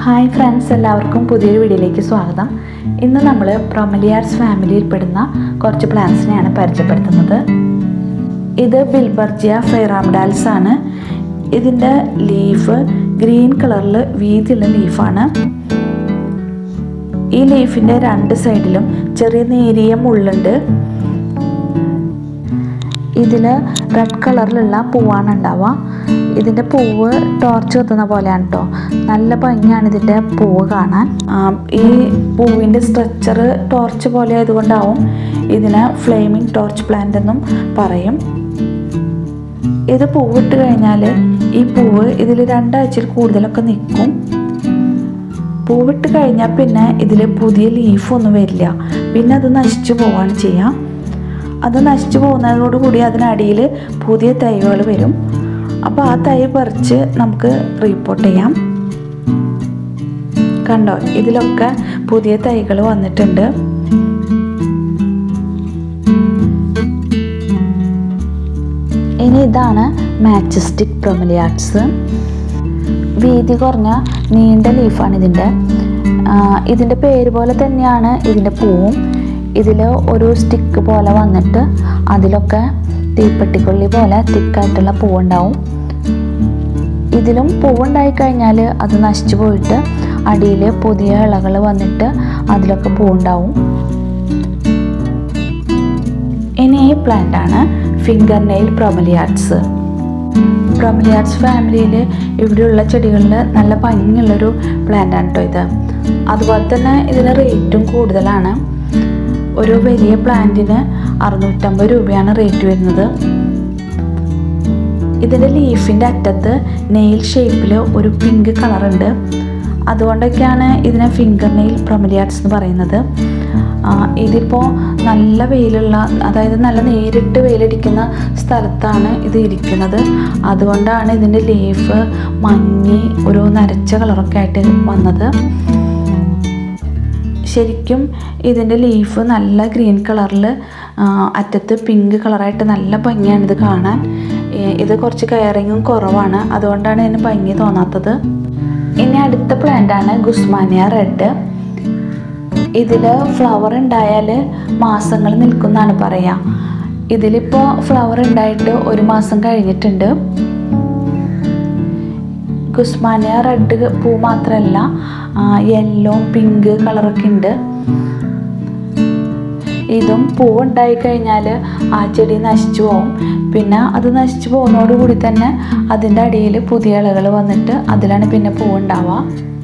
Hi friends, എല്ലാവർക്കും പുതിയൊരു വീഡിയോയിലേക്ക് സ്വാഗതം. ഇന്ന് നമ്മൾ ബ്രോമലിയാഡ്സ് ഫാമിലിയിൽപ്പെടുന്ന കുറച്ച് പ്ലാന്റ്സിനെയാണ് പരിചയപ്പെടുത്തുന്നത്. ഇത് ബിൽബർജിയ ഫെയറാമിഡാൽസ് ആണ്. ഇതിൻ്റെ ലീഫ് ഗ്രീൻ കളറിൽ വീതിയുള്ള ലീഫാണ്. ഈ ലീഫിൻ്റെ രണ്ട് സൈഡിലും ചെറിയ നേരിയ മുള്ളുണ്ട്. ഇതിൽ റെഡ് കളറിലുള്ള പൂവാണ് ഉണ്ടാവുക. ഇതിൻ്റെ പൂവ് ടോർച്ച് കത്തുന്ന പോലെയാണ് കേട്ടോ. നല്ല ഭംഗിയാണ് ഇതിൻ്റെ പൂവ് കാണാൻ. ഈ പൂവിൻ്റെ സ്ട്രക്ചർ ടോർച്ച് പോലെ ആയതുകൊണ്ടാവും ഇതിനെ ഫ്ലെയിമിംഗ് ടോർച്ച് പ്ലാന്റ് എന്നും പറയും. ഇത് പൂവിട്ട് കഴിഞ്ഞാൽ ഈ പൂവ് ഇതിൽ 2 ആഴ്ചയിൽ കൂടുതലൊക്കെ നിൽക്കും. പൂവിട്ട് കഴിഞ്ഞാൽ പിന്നെ ഇതിൽ പുതിയ ലീഫൊന്നും വരില്ല. പിന്നെ അത് നശിച്ചു പോവുകയാണ് ചെയ്യുക. അത് നശിച്ചു പോകുന്നതോടുകൂടി അതിനടിയിൽ പുതിയ തൈകൾ വരും. അപ്പോൾ ആ തൈ പറിച്ച് നമുക്ക് റീപോർട്ട് ചെയ്യാം. കണ്ടോ, ഇതിലൊക്കെ പുതിയ തൈകൾ വന്നിട്ടുണ്ട്. ഇനി ഇതാണ് മാച്ചസ്റ്റിക് ബ്രോമലിയാഡ്സ്. വീതി കുറഞ്ഞ നീണ്ട ലീഫാണ് ഇതിൻ്റെ പേര് പോലെ തന്നെയാണ് ഇതിൻ്റെ പൂവും. ഇതിൽ ഒരു സ്റ്റിക്ക് പോലെ വന്നിട്ട് അതിലൊക്കെ തീപ്പെട്ടിക്കൊള്ളി പോലെ തിക്കായിട്ടുള്ള പൂവുണ്ടാവും. ഇതിലും പൂവുണ്ടായി കഴിഞ്ഞാൽ അത് നശിച്ചു പോയിട്ട് അടിയിൽ പുതിയ ഇലകൾ വന്നിട്ട് അതിലൊക്കെ പൂവുണ്ടാവും. ഇനി ഈ പ്ലാന്റ് ആണ് ഫിംഗർ നെയിൽ ബ്രോമലിയാഡ്സ്. ബ്രോമലിയാഡ്സ് ഫാമിലിയിൽ ഇവിടെയുള്ള ചെടികളിൽ നല്ല ഭംഗിയുള്ളൊരു പ്ലാന്റ് ആണ് കേട്ടോ ഇത്. അതുപോലെ തന്നെ ഇതിന് റേറ്റും കൂടുതലാണ്. ഒരു വലിയ പ്ലാന്റിന് 650 രൂപയാണ് റേറ്റ് വരുന്നത്. ഇതിൻ്റെ ലീഫിൻ്റെ അറ്റത്ത് നെയിൽ ഷേപ്പിൽ ഒരു പിങ്ക് കളറുണ്ട്. അതുകൊണ്ടൊക്കെയാണ് ഇതിനെ ഫിംഗർ നെയിൽ ബ്രോമലിയാഡ്സ് എന്ന് പറയുന്നത്. ഇതിപ്പോൾ നല്ല വെയിലുള്ള, അതായത് നല്ല നേരിട്ട് വെയിലടിക്കുന്ന സ്ഥലത്താണ് ഇത് ഇരിക്കുന്നത്. അതുകൊണ്ടാണ് ഇതിൻ്റെ ലീഫ് മങ്ങി ഒരു നരച്ച കളറൊക്കെ ആയിട്ട് വന്നത്. ശരിക്കും ഇതിൻ്റെ ലീഫ് നല്ല ഗ്രീൻ കളറിൽ അറ്റത്ത് പിങ്ക് കളറായിട്ട് നല്ല ഭംഗിയാണ് ഇത് കാണാൻ. ഇത് കുറച്ച് കെയറിങ്ങും കുറവാണ്, അതുകൊണ്ടാണ് ഇതിന് ഭംഗി തോന്നാത്തത്. ഇനി അടുത്ത പ്ലാന്റാണ് ഗുസ്മാനിയ റെഡ്. ഇതിൽ ഫ്ലവർ ഉണ്ടായാൽ മാസങ്ങൾ നിൽക്കുമെന്നാണ് പറയുക. ഇതിലിപ്പോൾ ഫ്ലവർ ഉണ്ടായിട്ട് 1 മാസം കഴിഞ്ഞിട്ടുണ്ട്. ഗുസ്മാനിയ റെഡ് പൂ മാത്രമല്ല, യെല്ലോ പിങ്ക് കളറൊക്കെ ഉണ്ട്. ഇതും പൂവുണ്ടായി കഴിഞ്ഞാൽ ആ ചെടി നശിച്ചു പോകും. പിന്നെ അത് നശിച്ചു പോകുന്നതോടുകൂടി തന്നെ അതിൻ്റെ അടിയിൽ പുതിയ ഇലകൾ വന്നിട്ട് അതിലാണ് പിന്നെ പൂവുണ്ടാവുക.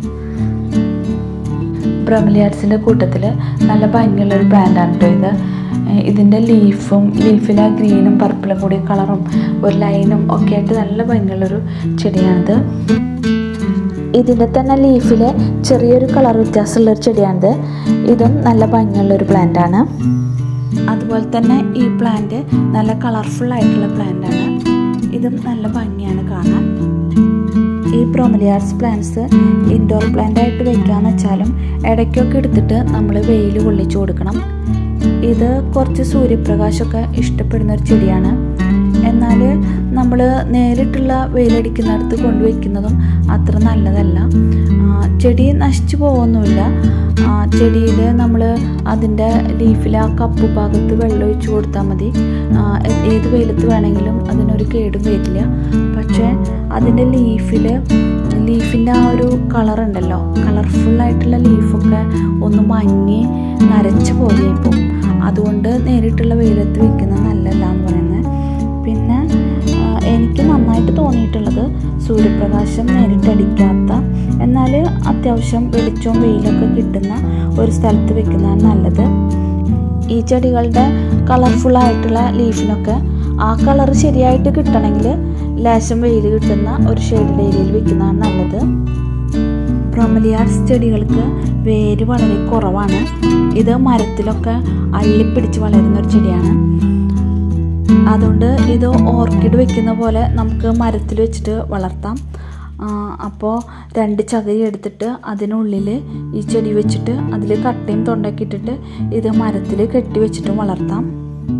ബ്രോമലിയാഡ്സിൻ്റെ കൂട്ടത്തിൽ നല്ല ഭംഗിയുള്ളൊരു പ്ലാന്റാണ് കേട്ടോ ഇത്. ഇതിൻ്റെ ലീഫിലെ ഗ്രീനും പർപ്പിളും കൂടി കളറും ഒരു ലൈനും ഒക്കെ ആയിട്ട് നല്ല ഭംഗിയുള്ളൊരു ചെടിയാണിത്. ഇതിൻ്റെ തന്നെ ലീഫിൽ ചെറിയൊരു കളർ വ്യത്യാസമുള്ളൊരു ചെടിയാണിത്. ഇതും നല്ല ഭംഗിയുള്ളൊരു പ്ലാന്റാണ്. അതുപോലെ തന്നെ ഈ പ്ലാന്റ് നല്ല കളർഫുള്ളായിട്ടുള്ള പ്ലാന്റാണ്. ഇതും നല്ല ഭംഗിയാണ് കാണാൻ. ഈ ബ്രോമലിയാഡ്സ് പ്ലാന്റ്സ് ഇൻഡോർ പ്ലാന്റായിട്ട് വയ്ക്കാമെന്ന് വെച്ചാലും ഇടയ്ക്കൊക്കെ എടുത്തിട്ട് നമ്മൾ വെയിൽ കൊള്ളിച്ചു കൊടുക്കണം. ഇത് കുറച്ച് സൂര്യപ്രകാശമൊക്കെ ഇഷ്ടപ്പെടുന്ന ഒരു ചെടിയാണ്. എന്നാൽ നമ്മൾ നേരിട്ടുള്ള വെയിലടിക്കുന്നിടത്ത് കൊണ്ടുവയ്ക്കുന്നതും അത്ര നല്ലതല്ല. ചെടി നശിച്ചു പോകുന്നില്ല. ചെടിയിൽ നമ്മൾ അതിൻ്റെ ലീഫിൽ ആ കപ്പ് ഭാഗത്ത് വെള്ളം ഒഴിച്ചു കൊടുത്താൽ മതി. ഏത് വെയിലത്ത് വേണമെങ്കിലും അതിനൊരു കേടും വരില്ല. പക്ഷേ അതിൻ്റെ ലീഫിൻ്റെ ആ ഒരു കളറുണ്ടല്ലോ, കളർഫുള്ളായിട്ടുള്ള ലീഫൊക്കെ ഒന്ന് മങ്ങി നരച്ച് പോലെയായി പോകും. അതുകൊണ്ട് നേരിട്ടുള്ള വെയിലത്ത് വയ്ക്കുന്നത് നല്ലതല്ല എന്ന് പറയുന്നത്. പിന്നെ എനിക്ക് നന്നായിട്ട് തോന്നിയിട്ടുള്ളത് സൂര്യപ്രകാശം നേരിട്ടടിക്കാത്ത, എന്നാൽ അത്യാവശ്യം വെളിച്ചവും വെയിലൊക്കെ കിട്ടുന്ന ഒരു സ്ഥലത്ത് വെക്കുന്നതാണ് നല്ലത്. ഈ ചെടികളുടെ കളർഫുള്ളായിട്ടുള്ള ലീഫിനൊക്കെ ആ കളർ ശരിയായിട്ട് കിട്ടണമെങ്കിൽ ലേശം വെയിൽ കിട്ടുന്ന ഒരു ഷെയ്ഡ് ഏരിയയിൽ വെക്കുന്നതാണ് നല്ലത്. ബ്രോമലിയാഡ്സ് ചെടികൾക്ക് വേര് വളരെ കുറവാണ്. ഇത് മരത്തിലൊക്കെ അള്ളിപ്പിടിച്ച് വളരുന്ന ഒരു ചെടിയാണ്. അതുകൊണ്ട് ഇത് ഓർക്കിഡ് വെക്കുന്ന പോലെ നമുക്ക് മരത്തിൽ വെച്ചിട്ട് വളർത്താം. അപ്പോൾ 2 ചകിരി എടുത്തിട്ട് അതിനുള്ളിൽ ഈ ചെടി വെച്ചിട്ട് അതിൽ കട്ടയും തൊണ്ടൊക്കെ ഇട്ടിട്ട് ഇത് മരത്തിൽ കെട്ടി വെച്ചിട്ടും വളർത്താം.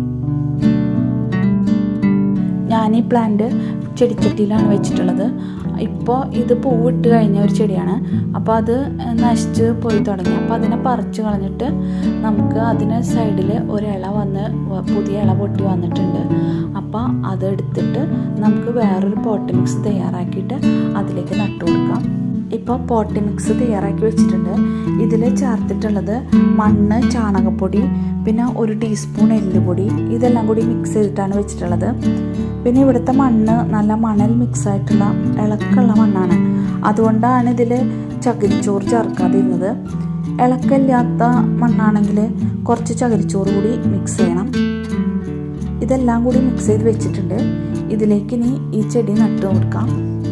ഞാൻ ഈ പ്ലാന്റ് ചെടിച്ചട്ടിയിലാണ് വെച്ചിട്ടുള്ളത്. ഇപ്പോൾ ഇത് പൂവിട്ട് കഴിഞ്ഞ ഒരു ചെടിയാണ്. അപ്പോൾ അത് നശിച്ച് പോയി തുടങ്ങി. അപ്പോൾ അതിനെ പറിച്ച് കളഞ്ഞിട്ട് നമുക്ക് അതിന് സൈഡിൽ ഒരില വന്ന് പുതിയ ഇല പൊട്ടി വന്നിട്ടുണ്ട്. അപ്പോൾ അതെടുത്തിട്ട് നമുക്ക് വേറൊരു പോട്ട് മിക്സ് തയ്യാറാക്കിയിട്ട് അതിലേക്ക് നട്ടു കൊടുക്കാം. ഇപ്പോൾ പോട്ട് മിക്സ് തയ്യാറാക്കി വെച്ചിട്ടുണ്ട്. ഇതിൽ ചേർത്തിട്ടുള്ളത് മണ്ണ്, ചാണകപ്പൊടി, പിന്നെ 1 ടീസ്പൂൺ എല്ലുപൊടി, ഇതെല്ലാം കൂടി മിക്സ് ചെയ്തിട്ടാണ് വെച്ചിട്ടുള്ളത്. പിന്നെ ഇവിടുത്തെ മണ്ണ് നല്ല മണൽ മിക്സായിട്ടുള്ള ഇളക്കമുള്ള മണ്ണാണ്. അതുകൊണ്ടാണ് ഇതിൽ ചകിരിച്ചോറ് ചേർക്കാതിരുന്നത്. ഇളക്കമില്ലാത്ത മണ്ണാണെങ്കിൽ കുറച്ച് ചകിരിച്ചോറ് കൂടി മിക്സ് ചെയ്യണം. ഇതെല്ലാം കൂടി മിക്സ് ചെയ്ത് വെച്ചിട്ടുണ്ട്. ഇതിലേക്ക് ഇനി ഈ ചെടി നട്ടു കൊടുക്കാം.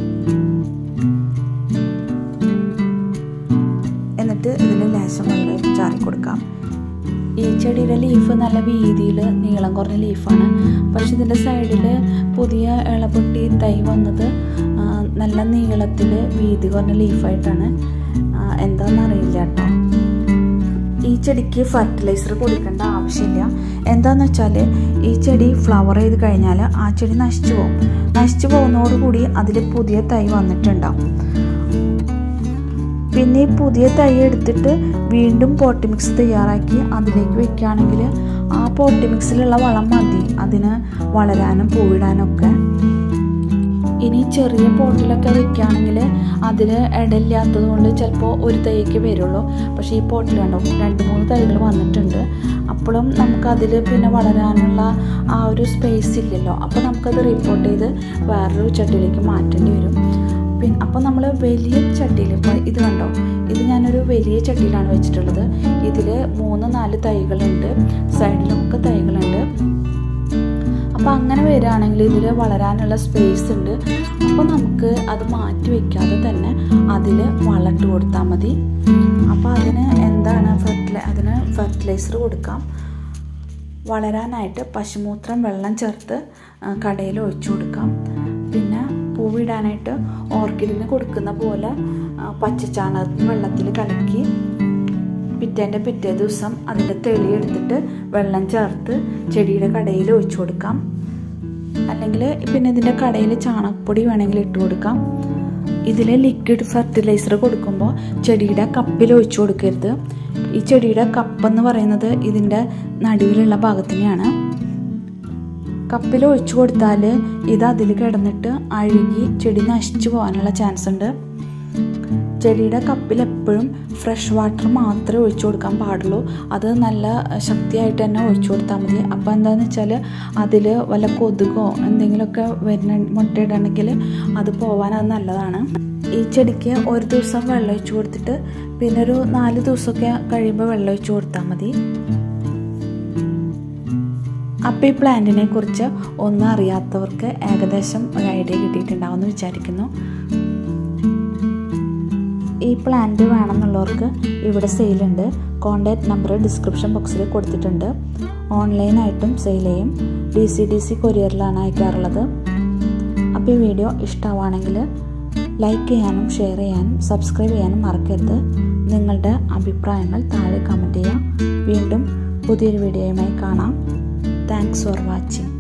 എന്നിട്ട് ഇതിൽ ലേശം വെള്ളം ചാറി കൊടുക്കാം. ഈ ചെടിയുടെ ലീഫ് നല്ല വീതിയിൽ നീളം കുറഞ്ഞ ലീഫാണ്. പക്ഷെ ഇതിൻ്റെ സൈഡിൽ പുതിയ ഇളപൊട്ടി തൈ വന്നത് നല്ല നീളത്തിൽ വീതി കുറഞ്ഞ ലീഫായിട്ടാണ്. എന്താണെന്നറിയില്ല കേട്ടോ. ഈ ചെടിക്ക് ഫെർട്ടിലൈസർ കൊടുക്കേണ്ട ആവശ്യമില്ല. എന്താണെന്ന് വെച്ചാൽ ഈ ചെടി ഫ്ലവർ ചെയ്ത് കഴിഞ്ഞാൽ ആ ചെടി നശിച്ചു പോകും. നശിച്ചു പോകുന്നതോടുകൂടി അതിൽ പുതിയ തൈ വന്നിട്ടുണ്ടാവും. പിന്നെ ഈ പുതിയ തൈ എടുത്തിട്ട് വീണ്ടും പോട്ട് മിക്സ് തയ്യാറാക്കി അതിലേക്ക് വെക്കുകയാണെങ്കിൽ ആ പോട്ട് മിക്സിലുള്ള വളം മതി അതിന് വളരാനും പൂവിടാനും ഒക്കെ. ഇനി ചെറിയ പോട്ടിലൊക്കെ വെക്കുകയാണെങ്കിൽ അതിൽ ഇടയില്ലാത്തത് കൊണ്ട് ചിലപ്പോൾ ഒരു തൈക്ക് വരുള്ളൂ. പക്ഷേ ഈ പോട്ടിൽ കണ്ടോ 2-3 തൈകൾ വന്നിട്ടുണ്ട്. അപ്പോഴും നമുക്കതിൽ പിന്നെ വളരാനുള്ള ആ ഒരു സ്പേസ് ഇല്ലല്ലോ. അപ്പോൾ നമുക്കത് റിപ്പോർട്ട് ചെയ്ത് വേറൊരു ചട്ടിയിലേക്ക് മാറ്റേണ്ടി വരും. പിന്നെ അപ്പോൾ നമ്മൾ വലിയ ചട്ടിയിൽ, ഇപ്പോൾ ഇത് കണ്ടോ, ഇത് ഞാനൊരു വലിയ ചട്ടിയിലാണ് വെച്ചിട്ടുള്ളത്. ഇതിൽ 3-4 തൈകളുണ്ട്, സൈഡിലൊക്കെ തൈകളുണ്ട്. അപ്പോൾ അങ്ങനെ വരികയാണെങ്കിൽ ഇതിൽ വളരാനുള്ള സ്പേസ് ഉണ്ട്. അപ്പോൾ നമുക്ക് അത് മാറ്റി വയ്ക്കാതെ തന്നെ അതിൽ വളമിട്ട് കൊടുത്താൽ മതി. അപ്പോൾ അതിന് അതിന് ഫെർട്ടിലൈസർ കൊടുക്കാം. വളരാനായിട്ട് പശുമൂത്രം വെള്ളം ചേർത്ത് കടയിൽ ഒഴിച്ചു കൊടുക്കാം. പിന്നെ പൂവിടാനായിട്ട് ഓർക്കിഡിന് കൊടുക്കുന്ന പോലെ പച്ചച്ചാണകം വെള്ളത്തിൽ കലക്കി പിറ്റേ ദിവസം അതിൻ്റെ തെളി എടുത്തിട്ട് വെള്ളം ചേർത്ത് ചെടിയുടെ കടയിൽ ഒഴിച്ചു കൊടുക്കാം. അല്ലെങ്കിൽ പിന്നെ ഇതിൻ്റെ കടയിൽ ചാണകപ്പൊടി വേണമെങ്കിൽ ഇട്ട് കൊടുക്കാം. ഇതിൽ ലിക്വിഡ് ഫെർട്ടിലൈസർ കൊടുക്കുമ്പോൾ ചെടിയുടെ കപ്പിൽ ഒഴിച്ചു കൊടുക്കരുത്. ഈ ചെടിയുടെ കപ്പെന്ന് പറയുന്നത് ഇതിൻ്റെ നടുവിലുള്ള ഭാഗത്തിനെയാണ്. കപ്പിൽ ഒഴിച്ചു കൊടുത്താൽ ഇത് അതിൽ കിടന്നിട്ട് അഴുകി ചെടി നശിച്ചു പോകാനുള്ള ചാൻസ് ഉണ്ട്. ചെടിയുടെ കപ്പിൽ എപ്പോഴും ഫ്രഷ് വാട്ടർ മാത്രമേ ഒഴിച്ചു കൊടുക്കാൻ പാടുള്ളൂ. അത് നല്ല ശക്തിയായിട്ട് തന്നെ ഒഴിച്ചു കൊടുത്താൽ മതി. അപ്പോൾ എന്താണെന്ന് വെച്ചാൽ അതിൽ വല്ല കൊതുകോ എന്തെങ്കിലുമൊക്കെ മുട്ടയിടണമെങ്കിൽ അത് പോകാൻ അത് നല്ലതാണ്. ഈ ചെടിക്ക് ഒരു ദിവസം വെള്ളം ഒഴിച്ചു കൊടുത്തിട്ട് പിന്നെ ഒരു 4 ദിവസമൊക്കെ കഴിയുമ്പോൾ വെള്ളം ഒഴിച്ചു കൊടുത്താൽ മതി. അപ്പോൾ ഈ പ്ലാന്റിനെ കുറിച്ച് ഒന്നും അറിയാത്തവർക്ക് ഏകദേശം ഒരു ഐഡിയ കിട്ടിയിട്ടുണ്ടാവുമെന്ന് വിചാരിക്കുന്നു. ഈ പ്ലാന്റ് വേണമെന്നുള്ളവർക്ക് ഇവിടെ സെയിലുണ്ട്. കോൺടാക്റ്റ് നമ്പർ ഡിസ്ക്രിപ്ഷൻ ബോക്സിൽ കൊടുത്തിട്ടുണ്ട്. ഓൺലൈനായിട്ടും സെയിൽ ചെയ്യും. DC കൊറിയറിലാണ് അയക്കാറുള്ളത്. അപ്പോൾ ഈ വീഡിയോ ഇഷ്ടമാണെങ്കിൽ ലൈക്ക് ചെയ്യാനും ഷെയർ ചെയ്യാനും സബ്സ്ക്രൈബ് ചെയ്യാനും മറക്കരുത്. നിങ്ങളുടെ അഭിപ്രായങ്ങൾ താഴെ കമൻറ്റ് ചെയ്യാം. വീണ്ടും പുതിയൊരു വീഡിയോയുമായി കാണാം. Thanks for watching.